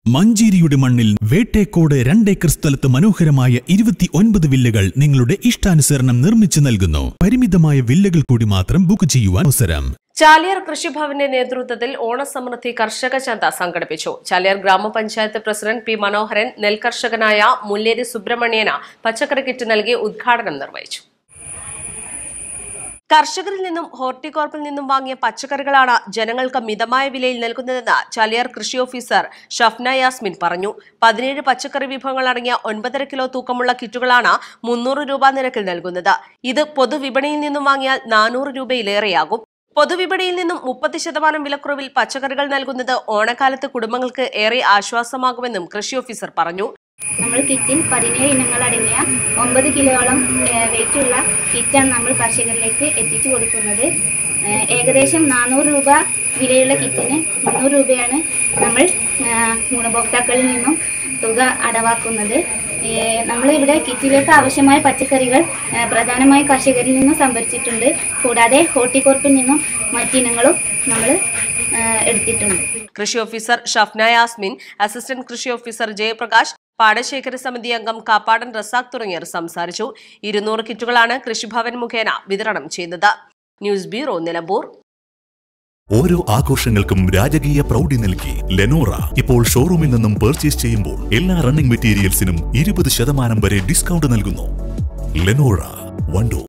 മഞ്ചേരിയുടെ മണ്ണിൽ വേട്ടേക്കോട് 2 ഏക്കർ സ്ഥലത്ത് മനോഹരമായ 29 വില്ലകൾ നിങ്ങളുടെ ഇഷ്ടാനുസരണം നിർമ്മിച്ചു നൽകുന്നു. പരിമിതമായ വില്ലകൾ കൂടി മാത്രം ബുക്ക് ചെയ്യുവാൻ അവസരം. ചാലിയാർ കൃഷിഭവന്റെ നേതൃത്വത്തിൽ ഓണസമൃദ്ധി കർഷക ചന്ത സംഘടിപ്പിച്ചു. ചാലിയാർ ഗ്രാമപഞ്ചായത്ത് പ്രസിഡന്റ് പി മനോഹരൻ നെൽകർഷകനായ മുല്ലേരി സുബ്രഹ്മണ്യന് പച്ചക്കറി കിറ്റ് നൽകി ഉദ്ഘാടനം നിർവഹിച്ചു. കർഷകരിൽ നിന്നും ഹോർട്ടികോർപ്പിൽ നിന്നും വാങ്ങിയ പച്ചക്കറികളാണ് ജനങ്ങൾക്ക് മിതമായ വിലയിൽ നൽകുന്നതെന്ന് ചാലിയാർ കൃഷി ഓഫീസർ ഷഫ്ന യാസ്മിൻ പറഞ്ഞു. 17 പച്ചക്കറി വിഭവങ്ങൾ അടങ്ങിയ 9.5 കിലോ തൂക്കമുള്ള കിറ്റുകളാണ് 300 രൂപ നിരക്കിൽ നൽകുന്നത്. ഇത് പൊതുവിപണിയിൽ നിന്നും വാങ്ങിയാൽ 400 രൂപയിലേറെയാകും. പൊതുവിപണിയിൽ നിന്നും 30% വിലക്കുറവിൽ പച്ചക്കറികൾ നൽകുന്നത് ഓണക്കാലത്ത് കുടുംബങ്ങൾക്ക് ഏറെ ആശ്വാസമാകുമെന്നും കൃഷി ഓഫീസർ പറഞ്ഞു. നമ്മൾ കിറ്റിൽ 17 ഇനങ്ങൾ അടങ്ങിയ 9 കിലോയോളം വെയിറ്റുള്ള കിറ്റാണ് നമ്മൾ കർഷകരിലേക്ക് എത്തിച്ചു കൊടുക്കുന്നത്. ഏകദേശം 400 രൂപ വിലയുള്ള കിറ്റിന് 300 രൂപയാണ് നമ്മൾ ഗുണഭോക്താക്കളിൽ നിന്നും തുക അടവാക്കുന്നത്. നമ്മളിവിടെ കിറ്റിലേക്ക് ആവശ്യമായ പച്ചക്കറികൾ പ്രധാനമായി കർഷകരിൽ നിന്നും സംഭരിച്ചിട്ടുണ്ട്. കൂടാതെ ഹോർട്ടികോർപ്പിൽ നിന്നും മറ്റിനങ്ങളും നമ്മൾ എടുത്തിട്ടുണ്ട്. കൃഷി ഓഫീസർ ഷഫ്ന യാസ്മിൻ, അസിസ്റ്റന്റ് കൃഷി ഓഫീസർ ജയപ്രകാശ്, പാടശേഖര സമിതി അംഗം കാപ്പാടൻ റസാഖ് തുടങ്ങിയവർ സംസാരിച്ചു. 200 കിറ്റുകളാണ് കൃഷിഭവൻ മുഖേന വിതരണം ചെയ്തത്. News bureau, Nilambur. ഓരോ ആഘോഷങ്ങൾക്കും രാജകീയ പ്രൗഢി നൽകി ലെനോറ ഇപ്പോൾ ഷോറൂമിൽ നിന്നും പർച്ചേസ് ചെയ്യുമ്പോൾ എല്ലാ റണ്ണിംഗ് മെറ്റീരിയൽസിനും 20% വരെ ഡിസ്കൗണ്ട് നൽകുന്നു. ലെനോറ, വണ്ടൂർ.